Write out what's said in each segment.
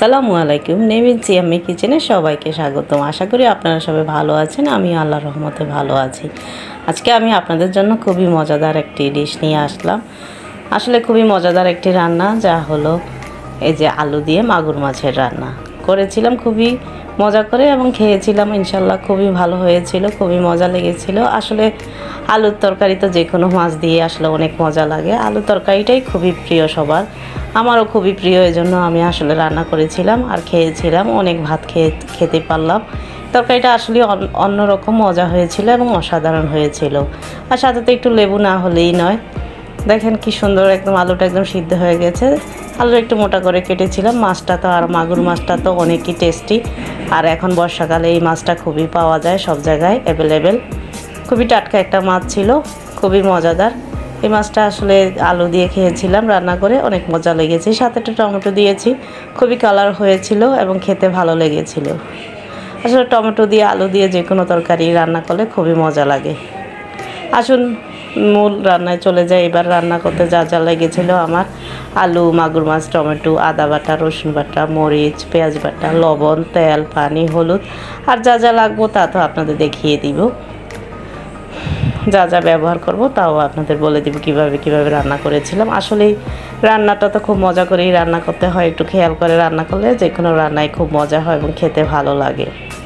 আসসালামু আলাইকুম। নেভিন সিয়ামি কিচেনে সবাইকে স্বাগতম। আশা করি আপনারা সবাই ভালো আছেন। আমি আল্লাহর রহমতে ভালো আছি। আজকে আমি আপনাদের জন্য খুবই মজাদার একটি ডিশ নিয়ে আসলাম। আসলে খুবই মজাদার একটি রান্না, যা হলো এই যে আলু দিয়ে মাগুর মাছের রান্না করেছিলাম খুবই মজা করে, এবং খেয়েছিলাম ইনশাল্লাহ খুবই ভালো হয়েছিল, খুবই মজা লেগেছিল। আসলে আলুর তরকারি তো যে কোনো মাছ দিয়ে আসলে অনেক মজা লাগে। আলুর তরকারিটাই খুবই প্রিয় সবার, আমারও খুবই প্রিয়। এই জন্য আমি আসলে রান্না করেছিলাম আর খেয়েছিলাম, অনেক ভাত খেতে পারলাম। তরকারিটা আসলে অন্যরকম মজা হয়েছিল এবং অসাধারণ হয়েছিল। আর সাথে তো একটু লেবু না হলেই নয়। দেখেন কি সুন্দর একদম আলুটা একদম সিদ্ধ হয়ে গেছে। আলু একটু মোটা করে কেটেছিলাম। মাছটা তো আর মাগুর মাছটা তো অনেকই টেস্টি, আর এখন বর্ষাকালে এই মাছটা খুবই পাওয়া যায়, সব জায়গায় অ্যাভেলেবেল। খুবই টাটকা একটা মাছ ছিল, খুবই মজাদার। এই মাছটা আসলে আলু দিয়ে খেয়েছিলাম রান্না করে, অনেক মজা লেগেছে। সাথে একটা টমেটো দিয়েছি, খুবই কালার হয়েছিল এবং খেতে ভালো লেগেছিল। আসলে টমেটো দিয়ে আলু দিয়ে যে কোনো তরকারি রান্না করলে খুবই মজা লাগে। আসুন মূল রান্নায় চলে যায়। এবার রান্না করতে যা যা লেগেছিল আমার: আলু, মাগুর মাছ, টমেটো, আদা বাটা, রসুন বাটা, মরিচ, পেঁয়াজ বাটা, লবণ, তেল, পানি, হলুদ, আর যা যা লাগবো তা তো আপনাদের দেখিয়ে দিব। যা যা ব্যবহার করব তাও আপনাদের বলে দিব কিভাবে রান্না করেছিলাম। আসলেই রান্নাটা তো খুব মজা করেই রান্না করতে হয়, একটু খেয়াল করে রান্না করলে যে কোনো রান্নাই খুব মজা হয় এবং খেতে ভালো লাগে।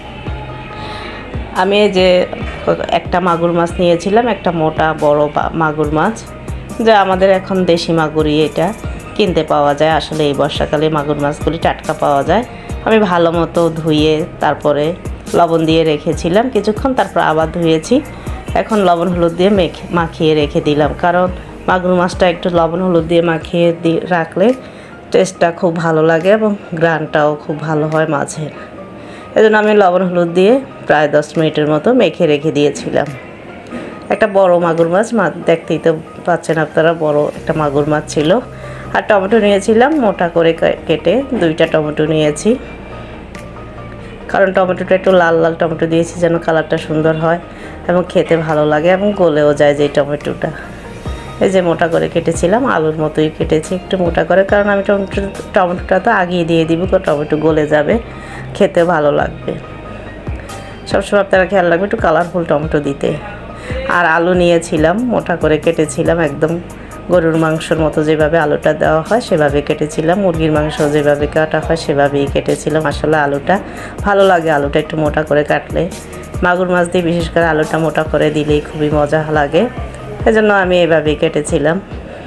আমি এই যে একটা মাগুর মাছ নিয়েছিলাম, একটা মোটা বড় মাগুর মাছ, যা আমাদের এখন দেশি মাগুরই, এটা কিনতে পাওয়া যায়। আসলে এই বর্ষাকালে মাগুর মাছগুলি টাটকা পাওয়া যায়। আমি ভালো মতো ধুয়ে তারপরে লবণ দিয়ে রেখেছিলাম কিছুক্ষণ, তারপর আবার ধুয়েছি। এখন লবণ হলুদ দিয়ে মাখিয়ে রেখে দিলাম, কারণ মাগুর মাছটা একটু লবণ হলুদ দিয়ে মাখিয়ে রাখলে টেস্টটা খুব ভালো লাগে এবং গ্রানটাও খুব ভালো হয় মাছের। এজন্য আমি লবণ হলুদ দিয়ে প্রায় 10 মিনিটের মতো মেখে রেখে দিয়েছিলাম। একটা বড় মাগুর মাছ, দেখতেই তো পাচ্ছেন আপনারা, বড় একটা মাগুর মাছ ছিল। আর টমেটো নিয়েছিলাম মোটা করে কেটে, 2টা টমেটো নিয়েছি, কারণ টমেটোটা একটু লাল লাল টমেটো দিয়েছি যেন কালারটা সুন্দর হয় এবং খেতে ভালো লাগে এবং গলেও যায় যে টমেটোটা। এই যে মোটা করে কেটেছিলাম, আলুর মতোই কেটেছি একটু মোটা করে, কারণ আমি টমেটোটা তো আগিয়ে দিয়ে দিব, টমেটো গলে যাবে, খেতে ভালো লাগবে। সবসময় আপনারা খেয়াল রাখবেন একটু কালারফুল টমেটো দিতে। আর আলু নিয়েছিলাম, মোটা করে কেটেছিলাম, একদম গরুর মাংসর মতো যেভাবে আলুটা দেওয়া হয় সেভাবে কেটেছিলাম, মুরগির মাংস যেভাবে কাটা হয় সেভাবেই কেটেছিলাম। আসলে আলুটা ভালো লাগে, আলুটা একটু মোটা করে কাটলে। মাগুর মাছ দিয়ে বিশেষ করে আলুটা মোটা করে দিলেই খুবই মজা লাগে, এজন্য আমি এভাবেই কেটেছিলাম।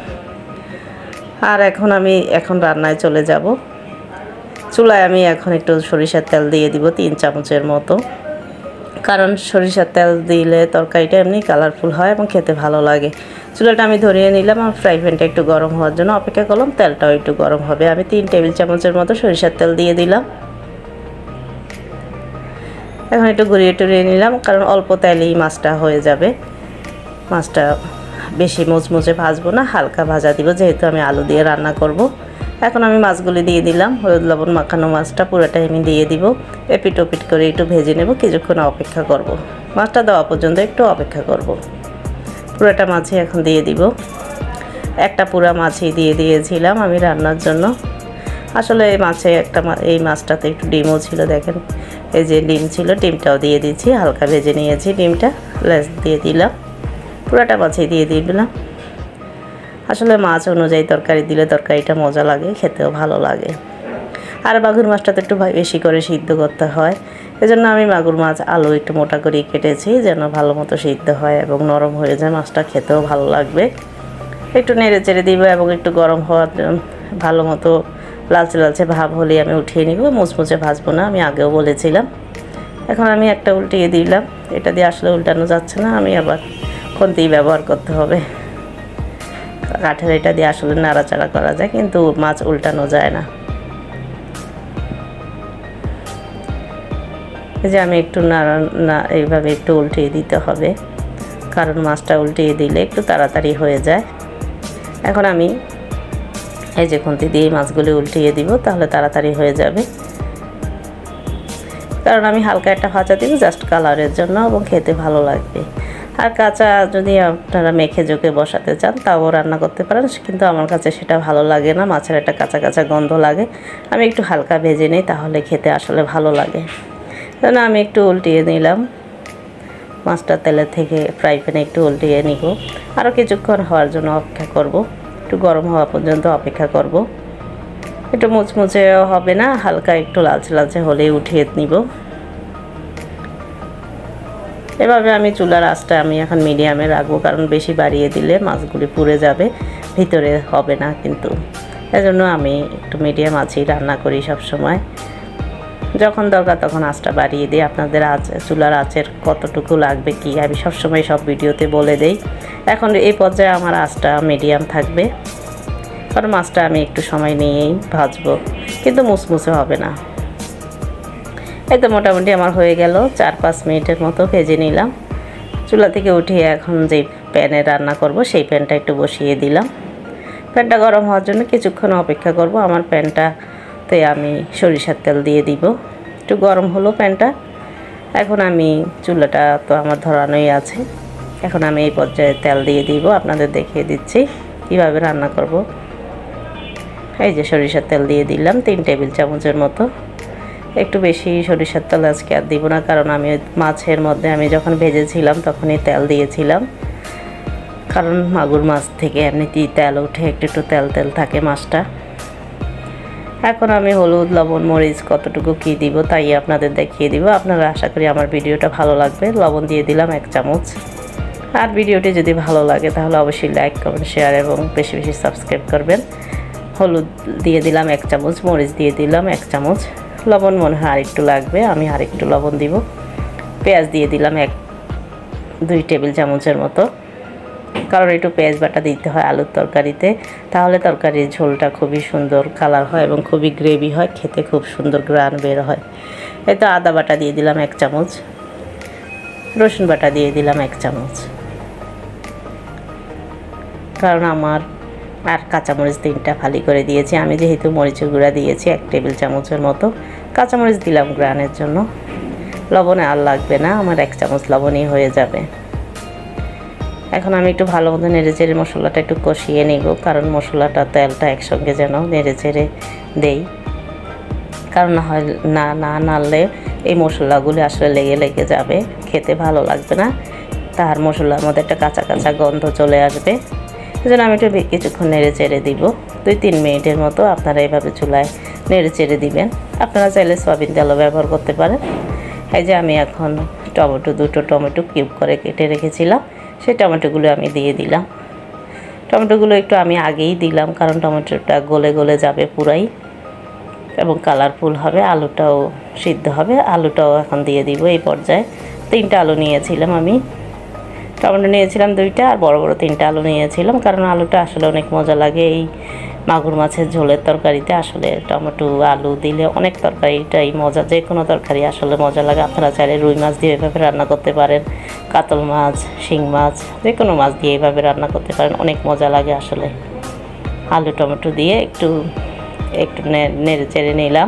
আর এখন রান্নায় চলে যাব। চুলায় আমি এখন একটু সরিষার তেল দিয়ে দিব 3 চামচের মতো, কারণ সরিষার তেল দিলে তরকারিটা এমনি কালারফুল হয় এবং খেতে ভালো লাগে। চুলাটা আমি ধরিয়ে নিলাম, আর ফ্রাই প্যানটা একটু গরম হওয়ার জন্য অপেক্ষা করলাম, তেলটাও একটু গরম হবে। আমি 3 টেবিল চামচের মতো সরিষার তেল দিয়ে দিলাম। এখন একটু ঘুরিয়ে টুরিয়ে নিলাম, কারণ অল্প তেলেই মাছটা হয়ে যাবে। মাছটা বেশি মুচমুচে ভাজবো না, হালকা ভাজা দিব, যেহেতু আমি আলু দিয়ে রান্না করব। এখন আমি মাছগুলি দিয়ে দিলাম, হলুদ লবণ মাখানো মাছটা পুরোটাই আমি দিয়ে দিব। এপিট ওপিট করে একটু ভেজে নেব, কিছুক্ষণ অপেক্ষা করব। মাছটা দেওয়া পর্যন্ত একটু অপেক্ষা করব। পুরোটা মাছই এখন দিয়ে দিব। একটা পুরা মাছই দিয়ে দিয়েছিলাম আমি রান্নার জন্য। আসলে এই মাছটাতে একটু ডিমও ছিল, দেখেন এই যে ডিম ছিল, ডিমটাও দিয়ে দিচ্ছি, হালকা ভেজে নিয়েছি ডিমটা, লেজ দিয়ে দিলাম, পুরোটা মাছই দিয়ে দিলাম। আসলে মাছ অনুযায়ী তরকারি দিলে তরকারিটা মজা লাগে, খেতেও ভালো লাগে। আর মাগুর মাছটা তো একটু বেশি করে সিদ্ধ করতে হয়, এজন্য আমি মাগুর মাছ আলু একটু মোটা করেই কেটেছি, যেন ভালো মতো সিদ্ধ হয় এবং নরম হয়ে যায়, মাছটা খেতেও ভালো লাগবে। একটু নেড়ে চেড়ে দিব এবং একটু গরম হওয়ার ভালো মতো লালচে লালচে ভাব হলে আমি উঠিয়ে নিব, মুচমুচে ভাজবো না, আমি আগেও বলেছিলাম। এখন আমি একটা উল্টিয়ে দিলাম, এটা দিয়ে আসলে উল্টানো যাচ্ছে না, আমি আবার খুন্তি ব্যবহার করতে হবে। কাঠের এটা দিয়ে আসলে নাড়াচাড়া করা যায়, কিন্তু মাছ উল্টানো যায় না। এই যে আমি একটু এইভাবে একটু উল্টিয়ে দিতে হবে, কারণ মাছটা উল্টিয়ে দিলে একটু তাড়াতাড়ি হয়ে যায়। এখন আমি এই যে খুন্তি দিয়ে মাছগুলি উল্টিয়ে দিব, তাহলে তাড়াতাড়ি হয়ে যাবে। কারণ আমি হালকা একটা ভাজা দিব জাস্ট কালারের জন্য, এবং খেতে ভালো লাগবে। আর কাঁচা যদি আপনারা মেখে জোকে বসাতে চান তাও রান্না করতে পারেন, কিন্তু আমার কাছে সেটা ভালো লাগে না, মাছের একটা কাঁচা কাঁচা গন্ধ লাগে। আমি একটু হালকা ভেজে নিই, তাহলে খেতে আসলে ভালো লাগে। যেন আমি একটু উল্টিয়ে নিলাম, মাছটা তেলের থেকে ফ্রাই প্যানে একটু উল্টিয়ে নিব। আরও কিছুক্ষণ হওয়ার জন্য অপেক্ষা করব, একটু গরম হওয়া পর্যন্ত অপেক্ষা করব। একটু মুচমুচে হবে না, হালকা একটু লালচে লালচে হলেই উঠিয়ে নিব। এভাবে আমি চুলার আঁচটা আমি এখন মিডিয়ামে রাখবো, কারণ বেশি বাড়িয়ে দিলে মাছগুলি পুড়ে যাবে, ভিতরে হবে না কিন্তু। এজন্য আমি একটু মিডিয়াম আঁচেই রান্না করি সব সময়। যখন দরকার তখন আঁচটা বাড়িয়ে দিই। আপনাদের চুলার আঁচের কতটুকু লাগবে কি আমি সবসময় সব ভিডিওতে বলে দেই। এখন এই পর্যায়ে আমার আঁচটা মিডিয়াম থাকবে, কারণ মাছটা আমি একটু সময় নিয়েই ভাজবো, কিন্তু মুচমুচে হবে না। এই তো মোটামুটি আমার হয়ে গেল, 4-5 মিনিটের মতো ভেজে নিলাম। চুলা থেকে উঠিয়ে এখন যেই প্যানে রান্না করব সেই প্যানটা একটু বসিয়ে দিলাম। প্যানটা গরম হওয়ার জন্য কিছুক্ষণ অপেক্ষা করব। আমার প্যানটাতে আমি সরিষার তেল দিয়ে দিব। একটু গরম হলো প্যানটা। এখন আমি চুলাটা তো আমার ধরানোই আছে, এখন আমি এই পর্যায়ে তেল দিয়ে দিব। আপনাদের দেখিয়ে দিচ্ছি কীভাবে রান্না করব। এই যে সরিষার তেল দিয়ে দিলাম 3 টেবিল চামচের মতো। একটু বেশি সরিষার তেল আজকে আর দিব না, কারণ আমি মাছের মধ্যে আমি যখন ভেজেছিলাম তখনই তেল দিয়েছিলাম, কারণ মাগুর মাছ থেকে এমনিতেই তেল ওঠে, একটু তেল তেল থাকে মাছটা। এখন আমি হলুদ লবণ মরিচ কতটুকু কী দিব তাই আপনাদের দেখিয়ে দিব। আপনারা আশা করি আমার ভিডিওটা ভালো লাগবে। লবণ দিয়ে দিলাম 1 চামচ। আর ভিডিওটি যদি ভালো লাগে তাহলে অবশ্যই লাইক কমেন্ট শেয়ার এবং বেশি বেশি সাবস্ক্রাইব করবেন। হলুদ দিয়ে দিলাম 1 চামচ, মরিচ দিয়ে দিলাম 1 চামচ, লবণ মনে হয় আরেকটু লাগবে, আমি আরেকটু লবণ দিব। পেঁয়াজ দিয়ে দিলাম 1-2 টেবিল চামচের মতো, কারণ একটু পেঁয়াজ বাটা দিতে হয় আলুর তরকারিতে, তাহলে তরকারির ঝোলটা খুবই সুন্দর কালার হয় এবং খুবই গ্রেভি হয়, খেতে খুব সুন্দর গ্রান বের হয়। এই তো আদা বাটা দিয়ে দিলাম 1 চামচ, রসুন বাটা দিয়ে দিলাম 1 চামচ, কারণ আমার আর কাঁচামরিচ 3টা ফালি করে দিয়েছি। আমি যেহেতু মরিচের গুঁড়া দিয়েছি 1 টেবিল চামচের মতো, কাঁচামরিচ দিলাম গ্রানের জন্য। লবণে আর লাগবে না, আমার 1 চামচ লবণই হয়ে যাবে। এখন আমি একটু ভালো মতো নেড়েচেড়ে মশলাটা একটু কষিয়ে নিব, কারণ মশলাটা তেলটা একসঙ্গে যেন নেড়েচেড়ে দেই, কারণ না নাড়লে এই মশলাগুলি আসলে লেগে লেগে যাবে, খেতে ভালো লাগবে না। তার মশলার মধ্যে একটা কাঁচা কাঁচা গন্ধ চলে আসবে। সেজন্য আমি একটু কিছুক্ষণ নেড়ে চেড়ে দিব, 2-3 মিনিটের মতো আপনারা এভাবে চুলায় নেড়ে চেড়ে দিবেন। আপনারা চাইলে সয়াবিন তেলও ব্যবহার করতে পারেন। এই যে আমি এখন দুটো টমেটো কিউব করে কেটে রেখেছিলাম, সেই টমেটোগুলো আমি দিয়ে দিলাম। টমেটোগুলো একটু আমি আগেই দিলাম, কারণ টমেটোটা গলে গলে যাবে পুরাই এবং কালারফুল হবে, আলুটাও সিদ্ধ হবে। আলুটাও এখন দিয়ে দিব এই পর্যায়ে। 3টা আলু নিয়েছিলাম আমি, টমেটো নিয়েছিলাম 2টা আর বড় বড় 3টা আলু নিয়েছিলাম, কারণ আলুটা আসলে অনেক মজা লাগে এই মাগুর মাছের ঝোলের তরকারিতে। আসলে টমেটো আলু দিলে অনেক তরকারিটাই মজা, যে কোনো তরকারি আসলে মজা লাগে। আপনারা চাইলে রুই মাছ দিয়ে এভাবে রান্না করতে পারেন, কাতল মাছ, শিং মাছ, যে কোনো মাছ দিয়ে এইভাবে রান্না করতে পারেন, অনেক মজা লাগে আসলে। আলু টমেটো দিয়ে একটু নেড়ে চেড়ে নিলাম,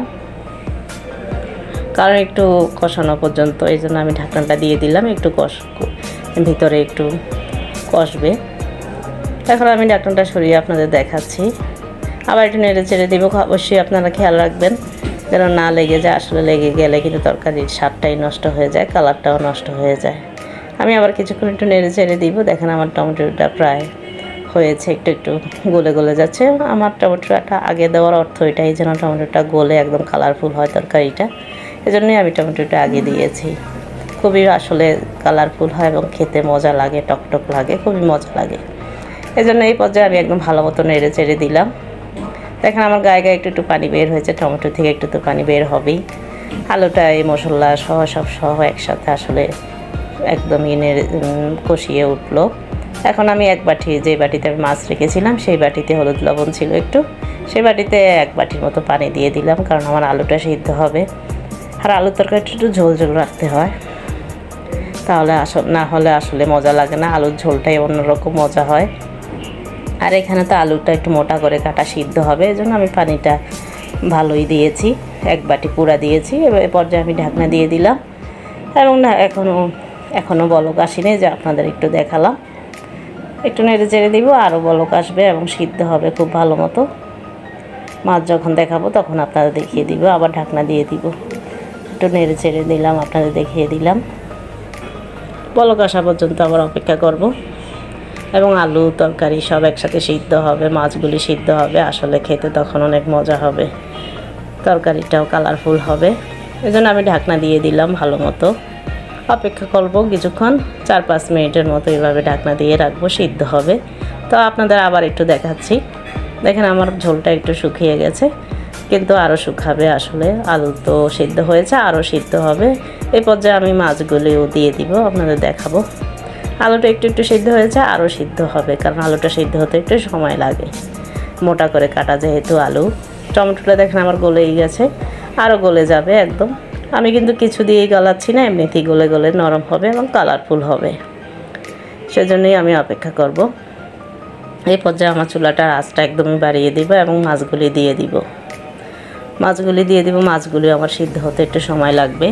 কারণ একটু কষানো পর্যন্ত, এই জন্য আমি ঢাকনাটা দিয়ে দিলাম, একটু ভিতরে একটু কষবে। এখন আমি ঢাকনাটা সরিয়ে আপনাদের দেখাচ্ছি, আবার একটু নেড়ে চেড়ে দেবো। অবশ্যই আপনারা খেয়াল রাখবেন যেন না লেগে যায়, আসলে লেগে গেলে কিন্তু তরকারির স্বাদটাই নষ্ট হয়ে যায়, কালারটাও নষ্ট হয়ে যায়। আমি আবার কিছুক্ষণ একটু নেড়ে চেড়ে দিব। দেখেন আমার টমেটোটা প্রায় হয়েছে, একটু গলে গলে যাচ্ছে। আমার টমেটোটা আগে দেওয়ার অর্থ এটাই যেন টমেটোটা গলে একদম কালারফুল হয় তরকারিটা, এজন্যই আমি টমেটোটা আগে দিয়েছি। খুবই আসলে কালারফুল হয় এবং খেতে মজা লাগে, টকটক লাগে, খুবই মজা লাগে। এজন্য এই পর্যায়ে আমি একদম ভালো মতো নেড়ে চেড়ে দিলাম। দেখেন আমার গায়ে গায়ে একটু পানি বের হয়েছে, টমেটো থেকে একটু তো পানি বের হবেই। আলুটা এই মশলা সহ একসাথে আসলে একদম কষিয়ে উঠলো। এখন আমি 1 বাটি, যে বাটিতে আমি মাছ রেখেছিলাম সেই বাটিতে হলুদ লবণ ছিল একটু, সেই বাটিতে 1 বাটির মতো পানি দিয়ে দিলাম, কারণ আমার আলুটা সিদ্ধ হবে। আর আলুর তরকারিটা একটু ঝোল ঝোল রাখতে হয়, তাহলে না হলে আসলে মজা লাগে না, আলুর ঝোলটাই অন্যরকম মজা হয়। আর এখানে তো আলুটা একটু মোটা করে কাটা সিদ্ধ হবে, এজন্য আমি পানিটা ভালোই দিয়েছি, 1 বাটি পুরা দিয়েছি। এবার পর্যায়ে আমি ঢাকনা দিয়ে দিলাম এবং এখনও এখনও বলক আসেনি, যে আপনাদের একটু দেখালাম। একটু নেড়ে চেড়ে দিব, আরও বলক আসবে এবং সিদ্ধ হবে খুব ভালো মতো। মাছ যখন দেখাবো তখন আপনাদের দেখিয়ে দিব, আবার ঢাকনা দিয়ে দিব। একটু নেড়ে চেড়ে দিলাম, আপনাদের দেখিয়ে দিলাম। বলক আসা পর্যন্ত আবার অপেক্ষা করব এবং আলু তরকারি সব একসাথে সিদ্ধ হবে, মাছগুলি সিদ্ধ হবে। আসলে খেতে তখন অনেক মজা হবে, তরকারিটাও কালারফুল হবে। এজন্য আমি ঢাকনা দিয়ে দিলাম, ভালো মতো অপেক্ষা করব কিছুক্ষণ, 4-5 মিনিটের মতো এভাবে ঢাকনা দিয়ে রাখবো, সিদ্ধ হবে। তো আপনাদের আবার একটু দেখাচ্ছি। দেখেন আমার ঝোলটা একটু শুকিয়ে গেছে, কিন্তু আরও শুকাবে। আসলে আলু তো সিদ্ধ হয়েছে, আরও সিদ্ধ হবে। এই পর্যায়ে আমি মাছগুলিও দিয়ে দিব, আপনাদের দেখাবো। আলুটা একটু একটু সিদ্ধ হয়েছে, আরও সিদ্ধ হবে, কারণ আলুটা সিদ্ধ হতে একটু সময় লাগে, মোটা করে কাটা যেহেতু আলু। টমেটোটা দেখেন আমার গলেই গেছে, আরও গলে যাবে একদম। আমি কিন্তু কিছু দিয়েই গলাচ্ছি না, এমনিতেই গলে গলে নরম হবে এবং কালারফুল হবে, সেজন্যই আমি অপেক্ষা করব। এই পর্যায়ে আমার চুলাটার আঁচটা একদমই বাড়িয়ে দিব এবং মাছগুলি দিয়ে দিব। মাছগুলি আমার সিদ্ধ হতে একটু সময় লাগবে।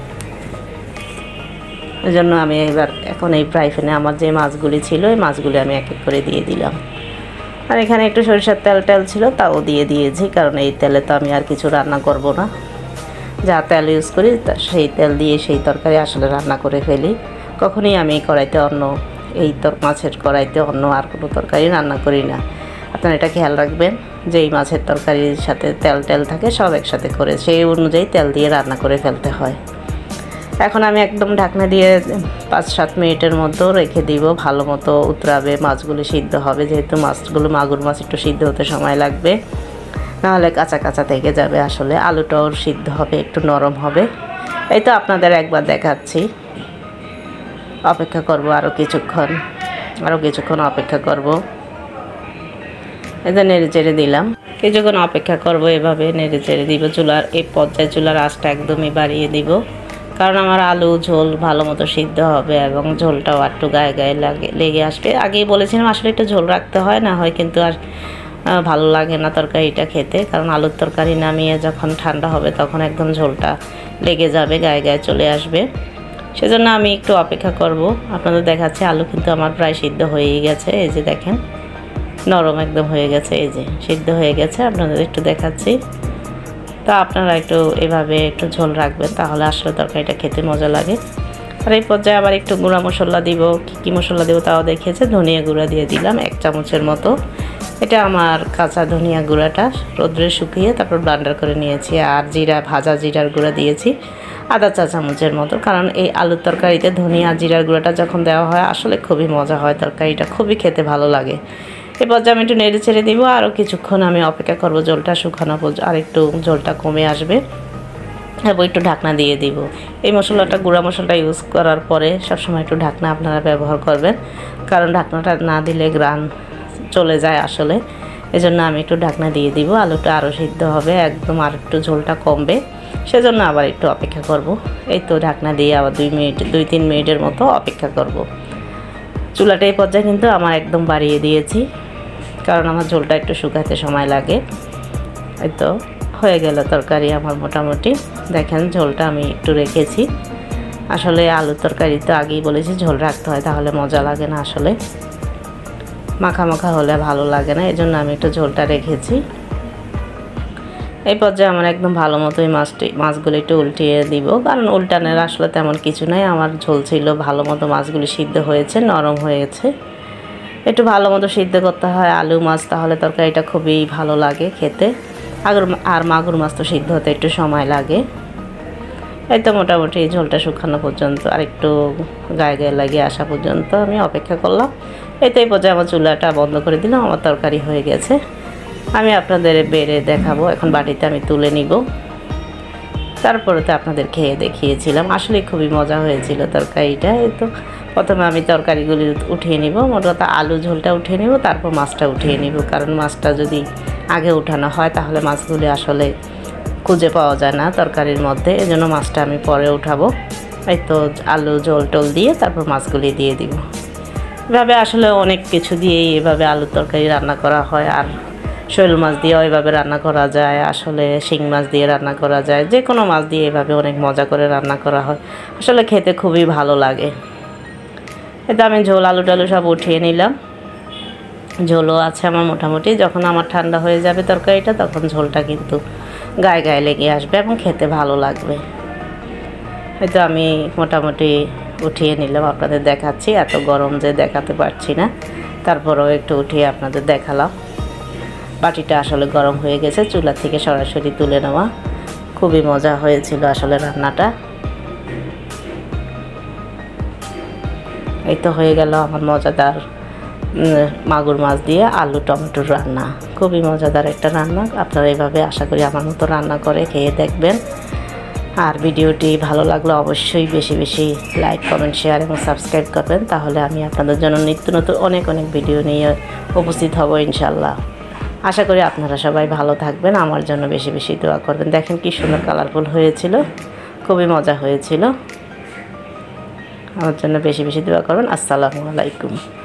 এই জন্য আমি এখন এই ফ্রাই প্যানে আমার যে মাছগুলি ছিল, এই মাছগুলি আমি এক এক করে দিয়ে দিলাম। আর এখানে একটু সরিষার তেল ছিল, তাও দিয়ে দিয়েছি, কারণ এই তেলে তো আমি আর কিছু রান্না করব না। যা তেল ইউজ করি সেই তেল দিয়ে সেই তরকারি আসলে রান্না করে ফেলি। কখনই আমি কড়াইতে মাছের কড়াইতে অন্য আর কোনো তরকারি রান্না করি না। আপনারা এটা খেয়াল রাখবেন যে এই মাছের তরকারির সাথে তেল থাকে, সব একসাথে করে সেই অনুযায়ী তেল দিয়ে রান্না করে ফেলতে হয়। এখন আমি একদম ঢাকনা দিয়ে 5-7 মিনিটের মতো রেখে দিব, ভালো মতো উতরাবে, মাছগুলো সিদ্ধ হবে। যেহেতু মাগুর মাছ একটু সিদ্ধ হতে সময় লাগবে, নাহলে কাঁচা কাঁচা থেকে যাবে। আসলে আলুটাও সিদ্ধ হবে, একটু নরম হবে। এই তো আপনাদের একবার দেখাচ্ছি, অপেক্ষা করব আরও কিছুক্ষণ অপেক্ষা করব। এটা নেড়ে চেড়ে দিলাম, কিছুক্ষণ অপেক্ষা করব, এভাবে নেড়ে চেড়ে দিব। এই পর্যায়ে চুলার আঁচটা একদমই বাড়িয়ে দিব, কারণ আমার আলু ঝোল ভালো মতো সিদ্ধ হবে এবং ঝোলটাও একটু গায়ে গায়ে লেগে আসবে। আগেই বলেছিলাম আসলে একটু ঝোল রাখতে হয়, না হয় কিন্তু আর ভালো লাগে না তরকারিটা খেতে। কারণ আলুর তরকারি নামিয়ে যখন ঠান্ডা হবে তখন একদম ঝোলটা লেগে যাবে, গায়ে গায়ে চলে আসবে। সেজন্য আমি একটু অপেক্ষা করব। আপনাদের দেখাচ্ছে আলু কিন্তু আমার প্রায় সিদ্ধ হয়েই গেছে। এই যে দেখেন, নরম একদম হয়ে গেছে, এই যে সিদ্ধ হয়ে গেছে। আপনাদের একটু দেখাচ্ছি। তা আপনারা একটু এভাবে একটু ঝোল রাখবেন, তাহলে আসলে তরকারিটা খেতে মজা লাগে। আর এই পর্যায়ে আবার একটু গুঁড়া মশলা দিব, কী মশলা দেবো তাও দেখিয়েছে। ধনিয়া গুঁড়া দিয়ে দিলাম 1 চামচের মতো। এটা আমার কাঁচা ধনিয়া গুঁড়াটা রোদ্রে শুকিয়ে তারপর ব্লেন্ডার করে নিয়েছি। আর ভাজা জিরার গুঁড়া দিয়েছি আধা চা চামচের মতো, কারণ এই আলুর তরকারিতে ধনিয়া জিরার গুঁড়াটা যখন দেওয়া হয় আসলে খুবই মজা হয়, তরকারিটা খুবই খেতে ভালো লাগে। এই পর্যায়ে আমি একটু নেড়ে ছেড়ে দিব, আরও কিছুক্ষণ আমি অপেক্ষা করব ঝোলটা শুকানো পর্যন্ত, আর একটু ঝোলটা কমে আসবে এবং একটু ঢাকনা দিয়ে দিব। এই মশলাটা গুঁড়া মশলাটা ইউজ করার পরে সবসময় একটু ঢাকনা আপনারা ব্যবহার করবেন, কারণ ঢাকনাটা না দিলে গ্রান চলে যায় আসলে। এজন্য আমি একটু ঢাকনা দিয়ে দিব। আলুটা আরও সিদ্ধ হবে একদম, আর একটু ঝোলটা কমবে, সেজন্য আবার একটু অপেক্ষা করব। এই তো ঢাকনা দিয়ে আবার 2-3 মিনিটের মতো অপেক্ষা করব। চুলাটা এই পর্যায়ে কিন্তু আমার একদম বাড়িয়ে দিয়েছি, কারণ আমার ঝোলটা একটু শুকাতে সময় লাগে। এই তো হয়ে গেল তরকারি আমার মোটামুটি। দেখেন ঝোলটা আমি একটু রেখেছি। আসলে আলুর তরকারি তো আগেই বলেছি ঝোল রাখতে হয়, তাহলে মজা লাগে না, আসলে মাখা মাখা হলে ভালো লাগে না। এজন্য আমি একটু ঝোলটা রেখেছি। এই পর্যায়ে আমার একদম ভালো মতো এই মাছগুলো একটু উল্টিয়ে দিব, কারণ উল্টানোর আসলে তেমন কিছু নাই। আমার ঝোল ছিল ভালো মতো, মাছগুলি সিদ্ধ হয়েছে, নরম হয়েছে। একটু ভালো মতো সিদ্ধ করতে হয় আলু মাছ, তাহলে তরকারিটা খুবই ভালো লাগে খেতে। আর মাগুর মাছ তো সিদ্ধ হতে একটু সময় লাগে। এই তো মোটামুটি ঝোলটা শুকানো পর্যন্ত আর একটু গায়ে গায়ে লাগিয়ে আসা পর্যন্ত আমি অপেক্ষা করলাম। এই তো এই পর্যায়ে আমার চুলাটা বন্ধ করে দিলাম, আমার তরকারি হয়ে গেছে। আমি আপনাদের বেড়ে দেখাবো, এখন বাটিতে আমি তুলে নিব। তারপরে তো আপনাদের খেয়ে দেখিয়েছিলাম, আসলে খুবই মজা হয়েছিল তরকারিটা। এই তো প্রথমে আমি তরকারিগুলি উঠিয়ে নিব, মোট কথা আলু ঝোলটা উঠিয়ে নিব, তারপর মাছটা উঠিয়ে নিব। কারণ মাছটা যদি আগে উঠানো হয় তাহলে মাছগুলি আসলে খুঁজে পাওয়া যায় না তরকারির মধ্যে, এজন্য মাছটা আমি পরে উঠাবো। এই তো আলু ঝোল টোল দিয়ে তারপর মাছগুলি দিয়ে দিব। এভাবে আসলে অনেক কিছু দিয়েই এভাবে আলুর তরকারি রান্না করা হয়। আর শৈল মাছ দিয়েও এভাবে রান্না করা যায়, আসলে শিং মাছ দিয়ে রান্না করা যায়, যে কোনো মাছ দিয়ে এভাবে অনেক মজা করে রান্না করা হয়। আসলে খেতে খুবই ভালো লাগে। এতে আমি ঝোল আলু টালু সব উঠিয়ে নিলাম। ঝোলও আছে আমার মোটামুটি। যখন আমার ঠান্ডা হয়ে যাবে তরকারিটা, তখন ঝোলটা কিন্তু গায়ে গায়ে লেগে আসবে এবং খেতে ভালো লাগবে। হয়তো আমি মোটামুটি উঠিয়ে নিলাম, আপনাদের দেখাচ্ছি। এত গরম যে দেখাতে পারছি না, তারপরেও একটু উঠিয়ে আপনাদের দেখালাম। বাটিটা আসলে গরম হয়ে গেছে, চুলা থেকে সরাসরি তুলে নেওয়া। খুবই মজা হয়েছিল আসলে রান্নাটা। এই তো হয়ে গেল আমার মজাদার মাগুর মাছ দিয়ে আলু টমেটোর রান্না। খুবই মজাদার একটা রান্না। আপনারা এইভাবে আশা করি আমার মতো রান্না করে খেয়ে দেখবেন। আর ভিডিওটি ভালো লাগলে অবশ্যই বেশি বেশি লাইক, কমেন্ট, শেয়ার এবং সাবস্ক্রাইব করবেন। তাহলে আমি আপনাদের জন্য নিত্য নতুন অনেক অনেক ভিডিও নিয়ে উপস্থিত হব ইনশাল্লাহ। আশা করি আপনারা সবাই ভালো থাকবেন, আমার জন্য বেশি বেশি দোয়া করবেন। দেখেন কি সুন্দর কালারফুল হয়েছিল, খুবই মজা হয়েছিল। আমার জন্য বেশি বেশি দোয়া করবেন। আসসালামু আলাইকুম।